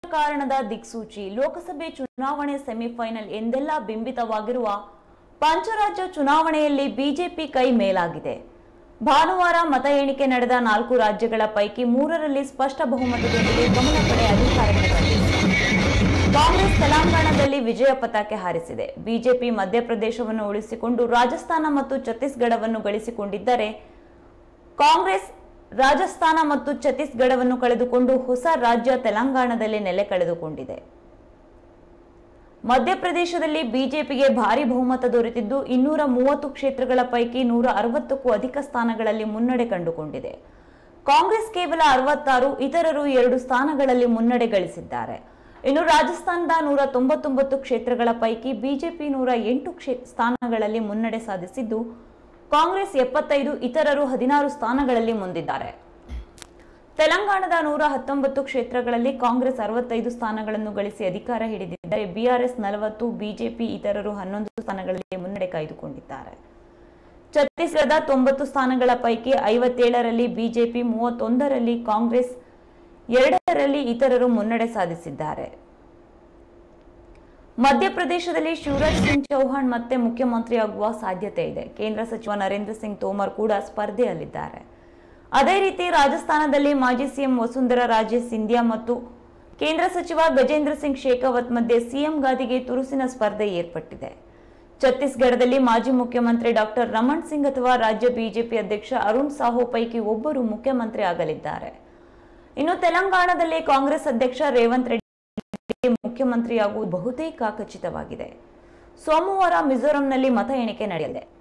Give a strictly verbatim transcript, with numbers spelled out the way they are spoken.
ರಾಜಕಾರಣದ ದಿಕ್ಸೂಚಿ ಲೋಕಸಭೆ ಚುನಾವಣೆ ಸೆಮಿಫೈನಲ್ ಎಂದೆಲ್ಲ ಬಿಂಬಿತವಾಗಿರುವ ಪಂಚರಾಜ್ಯ ಚುನಾವಣೆಯಲ್ಲಿ ಬಿಜೆಪಿ ಕೈ ಮೇಲಾಗಿದೆ. ಭಾನುವಾರ ಮತ ಎಣಿಕೆ ನಡೆದ ನಾಲ್ಕು ರಾಜ್ಯಗಳ ಪೈಕಿ ಮೂರರಲ್ಲಿ ಸ್ಪಷ್ಟ ಬಹುಮತದೊಂದಿಗೆ ಗಮನ ಪಡೆ ಅಧಿಕಾರಕ್ಕೆ ಬಂದಿದೆ. ಕಾಂಗ್ರೆಸ್ ತೆಲಂಗಾಣದಲ್ಲಿ ವಿಜಯ ಪತಾಕೆ ಹಾರಿಸಿದೆ. ಬಿಜೆಪಿ ಮಧ್ಯಪ್ರದೇಶವನ್ನು ಉಳಿಸಿಕೊಂಡು ರಾಜಸ್ಥಾನ ಮತ್ತು ಛತ್ತೀಸ್ಗಢವನ್ನು ಗಳಿಸಿಕೊಂಡಿದ್ದರೆ, ಕಾಂಗ್ರೆಸ್ ರಾಜಸ್ಥಾನ ಮತ್ತು ಛತ್ತೀಸ್ಗಢವನ್ನು ಕಳೆದುಕೊಂಡು ಹೊಸ ರಾಜ್ಯ ತೆಲಂಗಾಣದಲ್ಲಿ ನೆಲೆ ಕಳೆದುಕೊಂಡಿದೆ. ಮಧ್ಯಪ್ರದೇಶದಲ್ಲಿ ಬಿಜೆಪಿಗೆ ಭಾರಿ ಬಹುಮತ ದೊರೆತಿದ್ದು ಇನ್ನೂರ ಮೂವತ್ತು ಕ್ಷೇತ್ರಗಳ ಪೈಕಿ ನೂರ ಅರವತ್ತಕ್ಕೂ ಅಧಿಕ ಸ್ಥಾನಗಳಲ್ಲಿ ಮುನ್ನಡೆ ಕಂಡುಕೊಂಡಿದೆ. ಕಾಂಗ್ರೆಸ್ ಕೇವಲ ಅರವತ್ತಾರು, ಇತರರು ಎರಡು ಸ್ಥಾನಗಳಲ್ಲಿ ಮುನ್ನಡೆ ಗಳಿಸಿದ್ದಾರೆ. ಇನ್ನು ರಾಜಸ್ಥಾನದ ನೂರ ತೊಂಬತ್ತೊಂಬತ್ತು ಕ್ಷೇತ್ರಗಳ ಪೈಕಿ ಬಿಜೆಪಿ ನೂರ ಎಂಟು ಸ್ಥಾನಗಳಲ್ಲಿ ಮುನ್ನಡೆ ಸಾಧಿಸಿದ್ದು, ಕಾಂಗ್ರೆಸ್ ಎಪ್ಪತ್ತೈದು, ಇತರರು ಹದಿನಾರು ಸ್ಥಾನಗಳಲ್ಲಿ ಮುಂದಿದ್ದಾರೆ. ತೆಲಂಗಾಣದ ನೂರ ಹತ್ತೊಂಬತ್ತು ಕ್ಷೇತ್ರಗಳಲ್ಲಿ ಕಾಂಗ್ರೆಸ್ ಅರವತ್ತೈದು ಸ್ಥಾನಗಳನ್ನು ಗಳಿಸಿ ಅಧಿಕಾರ ಹಿಡಿದಿದ್ದರೆ, ಬಿಆರ್ಎಸ್ ನಲವತ್ತು, ಬಿಜೆಪಿ ಇತರರು ಹನ್ನೊಂದು ಸ್ಥಾನಗಳಲ್ಲಿ ಮುನ್ನಡೆ ಕಾಯ್ದುಕೊಂಡಿದ್ದಾರೆ. ಛತ್ತೀಸ್ಗಢದ ತೊಂಬತ್ತು ಸ್ಥಾನಗಳ ಪೈಕಿ ಐವತ್ತೇಳರಲ್ಲಿ ಬಿಜೆಪಿ, ಮೂವತ್ತೊಂದರಲ್ಲಿ ಕಾಂಗ್ರೆಸ್, ಎರಡರಲ್ಲಿ ಇತರರು ಮುನ್ನಡೆ ಸಾಧಿಸಿದ್ದಾರೆ. ಮಧ್ಯಪ್ರದೇಶದಲ್ಲಿ ಶಿವರಾಜ್ ಸಿಂಗ್ ಚೌಹಾಣ್ ಮತ್ತೆ ಮುಖ್ಯಮಂತ್ರಿಯಾಗುವ ಸಾಧ್ಯತೆ ಇದೆ. ಕೇಂದ್ರ ಸಚಿವ ನರೇಂದ್ರ ಸಿಂಗ್ ತೋಮರ್ ಕೂಡ ಸ್ಪರ್ಧೆಯಲ್ಲಿದ್ದಾರೆ. ಅದೇ ರೀತಿ ರಾಜಸ್ಥಾನದಲ್ಲಿ ಮಾಜಿ ಸಿಎಂ ವಸುಂಧರಾ ರಾಜೇ ಸಿಂಧಿಯಾ ಮತ್ತು ಕೇಂದ್ರ ಸಚಿವ ಗಜೇಂದ್ರ ಸಿಂಗ್ ಶೇಖಾವತ್ ಮಧ್ಯೆ ಸಿಎಂ ಗಾದಿಗೆ ತುರುಸಿನ ಸ್ಪರ್ಧೆ ಏರ್ಪಟ್ಟಿದೆ. ಛತ್ತೀಸ್ಗಢದಲ್ಲಿ ಮಾಜಿ ಮುಖ್ಯಮಂತ್ರಿ ಡಾಕ್ಟರ್ ರಮಣ್ ಸಿಂಗ್ ಅಥವಾ ರಾಜ್ಯ ಬಿಜೆಪಿ ಅಧ್ಯಕ್ಷ ಅರುಣ್ ಸಾಹು ಪೈಕಿ ಒಬ್ಬರು ಮುಖ್ಯಮಂತ್ರಿ ಆಗಲಿದ್ದಾರೆ. ಇನ್ನು ತೆಲಂಗಾಣದಲ್ಲಿ ಕಾಂಗ್ರೆಸ್ ಅಧ್ಯಕ್ಷ ರೇವಂತ್ ರೆಡ್ಡಿ ಮುಖ್ಯಮಂತ್ರಿಯಾಗುವುದು ಬಹುತೇಕ ಖಚಿತವಾಗಿದೆ. ಸೋಮವಾರ ಮಿಜೋರಂನಲ್ಲಿ ಮತ ಎಣಿಕೆ ನಡೆಯಲಿದೆ.